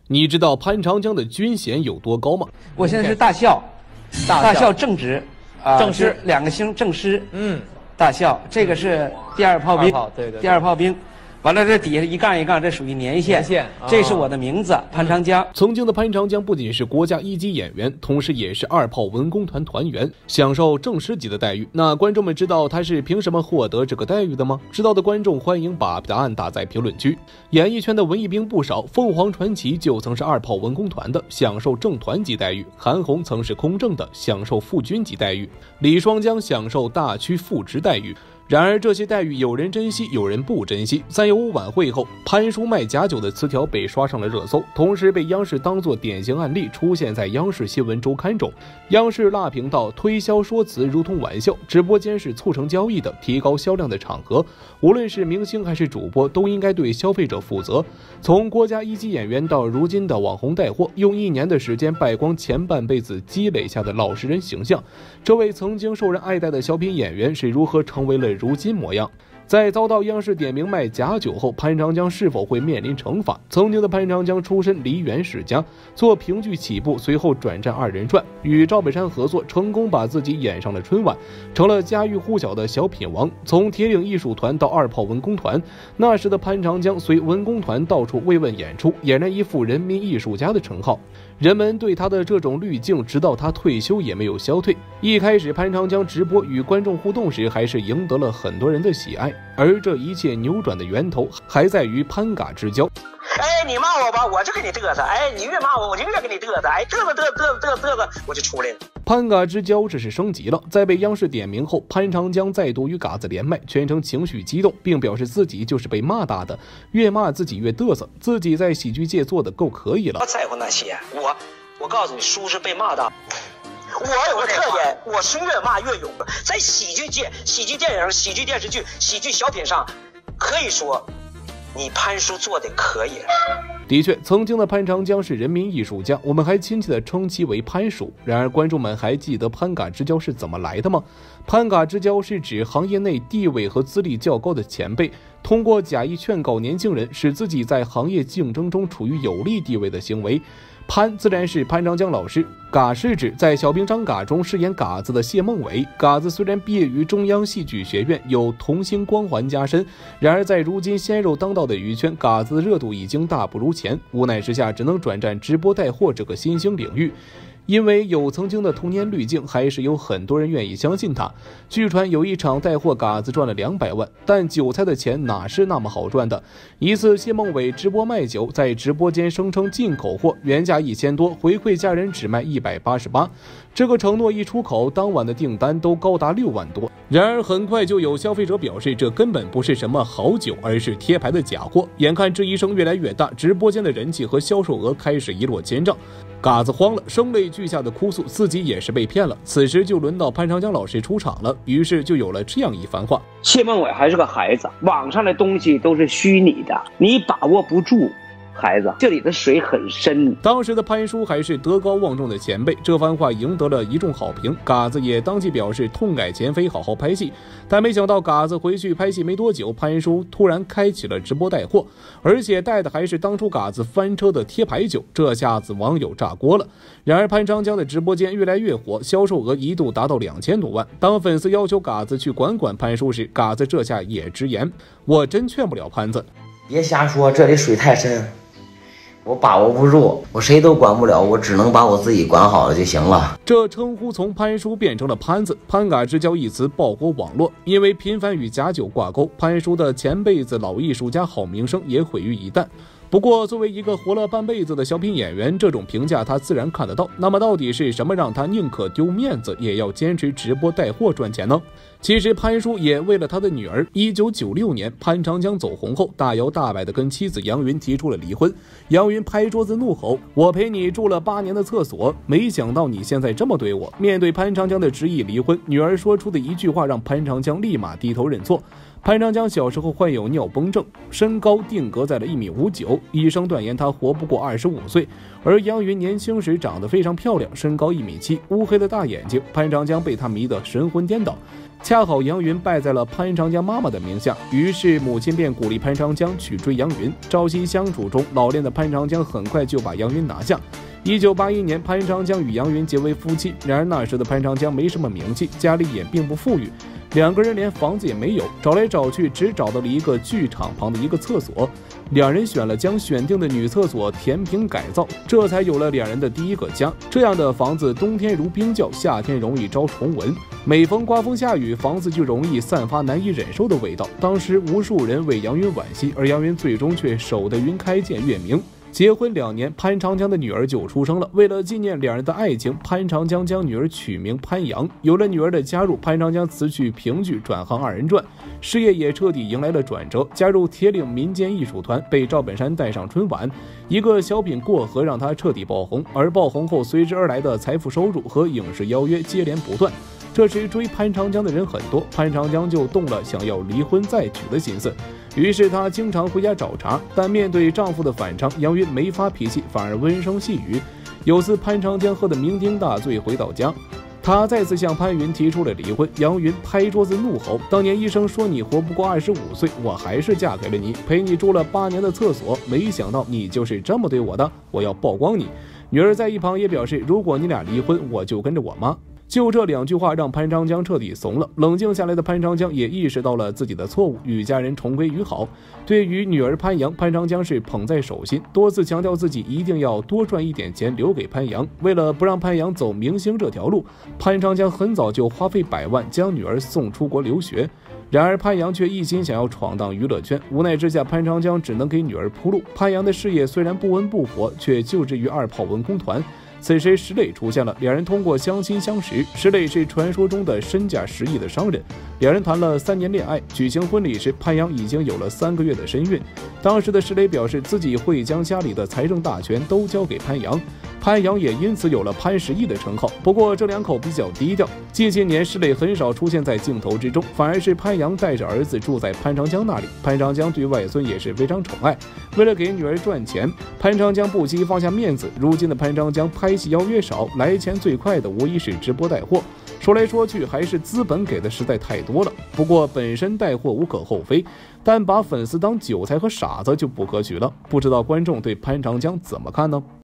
你知道潘长江的军衔有多高吗？ 我现在是大校，大校正职， 正师 2个星正师，大校，这个是第2炮兵， 对， 第2炮兵。完了，这底下一杠一杠，这属于年线。这是我的名字，潘长江。 曾经的潘长江不仅是国家1级演员，同时也是2炮文工团团员，享受正师级的待遇。那观众们知道他是凭什么获得这个待遇的吗？知道的观众欢迎把答案打在评论区。演艺圈的文艺兵不少，凤凰传奇就曾是2炮文工团的，享受正团级待遇；韩红曾是空政的，享受副军级待遇；李双江享受大区副职待遇。然而这些待遇有人珍惜，有人不珍惜。315晚会后，潘叔卖假酒的词条被刷上了热搜，同时被央视当作典型案例出现在央视新闻周刊中。央视辣评道推销说辞如同玩笑，直播间是促成交易的、提高销量的场合，无论是明星还是主播，都应该对消费者负责。从国家1级演员到如今的网红带货，用1年的时间败光前半辈子积累下的老实人形象，这位曾经受人爱戴的小品演员是如何成为了如今模样？在遭到央视点名卖假酒后，潘长江是否会面临惩罚？曾经的潘长江出身梨园世家，做评剧起步，随后转战2人转，与赵本山合作，成功把自己演上了春晚，成了家喻户晓的小品王。从铁岭艺术团到2炮文工团，那时的潘长江随文工团到处慰问演出，俨然一副人民艺术家的称号。人们对他的这种滤镜，直到他退休也没有消退。一开始潘长江直播与观众互动时，还是赢得了很多人的喜爱，而这一切扭转的源头还在于潘嘎之交。 你骂我吧，我就给你嘚瑟；你越骂我，我就越给你嘚瑟；嘚瑟，我就出来了。 潘嘎之交这是升级了，在被央视点名后，潘长江再度与嘎子连麦，全程情绪激动，并表示自己就是被骂大的，越骂自己越嘚瑟，自己在喜剧界做的够可以了。 不在乎那些，我告诉你，叔是被骂大。我有个特点，我是越骂越勇。在喜剧界、喜剧电影、喜剧电视剧、喜剧小品上，可以说你潘叔做的可以了。 的确，曾经的潘长江是人民艺术家，我们还亲切地称其为潘叔。然而观众们还记得潘嘎之交是怎么来的吗？潘嘎之交是指行业内地位和资历较高的前辈通过假意劝告年轻人，使自己在行业竞争中处于有利地位的行为。潘自然是潘长江老师，嘎是指在小兵张嘎中饰演嘎子的谢孟伟。嘎子虽然毕业于中央戏剧学院，有童星光环加身，然而在如今鲜肉当道的娱圈，嘎子的热度已经大不如前，无奈之下只能转战直播带货这个新兴领域。因为有曾经的童年滤镜，还是有很多人愿意相信他。据传有一场带货，嘎子赚了200万，但韭菜的钱哪是那么好赚的？一次谢孟伟直播卖酒，在直播间声称进口货原价1000多，回馈家人只卖188。这个承诺一出口，当晚的订单都高达6万多。然而很快就有消费者表示，这根本不是什么好酒，而是贴牌的假货。眼看质疑声越来越大，直播间的人气和销售额开始一落千丈。嘎子慌了，声泪俱下的哭诉自己也是被骗了。此时就轮到潘长江老师出场了，于是就有了这样一番话： 谢孟伟还是个孩子，网上的东西都是虚拟的，你把握不住。孩子，这里的水很深。 当时的潘叔还是德高望重的前辈，这番话赢得了一众好评。嘎子也当即表示痛改前非，好好拍戏。但没想到嘎子回去拍戏没多久，潘叔突然开启了直播带货，而且带的还是当初嘎子翻车的贴牌酒，这下子网友炸锅了。然而潘长江的直播间越来越火，销售额一度达到2000多万。当粉丝要求嘎子去管潘叔时，嘎子这下也直言：我真劝不了潘子， 别瞎说，这里水太深，我把握不住，我谁都管不了，我只能把我自己管好了就行了。 这称呼从潘叔变成了潘子，潘嘎之交一词爆火网络。因为频繁与假酒挂钩，潘叔的前辈子老艺术家好名声也毁于一旦。不过作为一个活了半辈子的小品演员，这种评价他自然看得到。那么到底是什么让他宁可丢面子也要坚持直播带货赚钱呢？其实潘叔也为了他的女儿。1996年潘长江走红后，大摇大摆地跟妻子杨云提出了离婚。杨云拍桌子怒吼：我陪你住了8年的厕所，没想到你现在这么对我。面对潘长江的执意离婚，女儿说出的一句话让潘长江立马低头认错。 潘长江小时候患有尿崩症，身高定格在了1.59米，医生断言他活不过25岁。而杨云年轻时长得非常漂亮，身高1.7米，乌黑的大眼睛，潘长江被她迷得神魂颠倒。恰好杨云拜在了潘长江妈妈的名下，于是母亲便鼓励潘长江去追杨云。朝夕相处中，老练的潘长江很快就把杨云拿下。1981年，潘长江与杨云结为夫妻。然而那时的潘长江没什么名气，家里也并不富裕，两个人连房子也没有，找来找去只找到了一个剧场旁的一个厕所。两人选了将选定的女厕所填平改造，这才有了两人的第一个家。这样的房子，冬天如冰窖，夏天容易招虫蚊。每逢刮风下雨，房子就容易散发难以忍受的味道。当时无数人为杨云惋惜，而杨云最终却守得云开见月明。结婚2年，潘长江的女儿就出生了。为了纪念两人的爱情，潘长江将女儿取名潘阳。有了女儿的加入，潘长江辞去评剧，转行2人转，事业也彻底迎来了转折。加入铁岭民间艺术团，被赵本山带上春晚，一个小品过河让他彻底爆红。而爆红后随之而来的财富收入和影视邀约接连不断。这时追潘长江的人很多，潘长江就动了想要离婚再娶的心思。于是她经常回家找茬，但面对丈夫的反常，杨云没发脾气，反而温声细语。有次潘长江喝得酩酊大醉回到家，他再次向潘云提出了离婚。杨云拍桌子怒吼：“当年医生说你活不过25岁，我还是嫁给了你，陪你住了8年的厕所，没想到你就是这么对我的，我要曝光你。”女儿在一旁也表示：“如果你俩离婚，我就跟着我妈。”就这2句话让潘长江彻底怂了。冷静下来的潘长江也意识到了自己的错误，与家人重归于好。对于女儿潘阳，潘长江是捧在手心，多次强调自己一定要多赚一点钱留给潘阳。为了不让潘阳走明星这条路，潘长江很早就花费100万将女儿送出国留学。然而潘阳却一心想要闯荡娱乐圈，无奈之下，潘长江只能给女儿铺路。潘阳的事业虽然不温不火，却就职于2炮文工团。此时石磊出现了，两人通过相亲相识。石磊是传说中的身价10亿的商人，两人谈了3年恋爱。举行婚礼时，潘阳已经有了3个月的身孕。当时的石磊表示自己会将家里的财政大权都交给潘阳，潘阳也因此有了潘10亿的称号。不过这2口比较低调，近些年石磊很少出现在镜头之中，反而是潘阳带着儿子住在潘长江那里。潘长江对外孙也是非常宠爱，为了给女儿赚钱，潘长江不惜放下面子。如今的潘长江拍戏邀约少，来钱最快的无疑是直播带货。说来说去，还是资本给的实在太多了。不过本身带货无可厚非，但把粉丝当韭菜和傻子就不可取了。不知道观众对潘长江怎么看呢？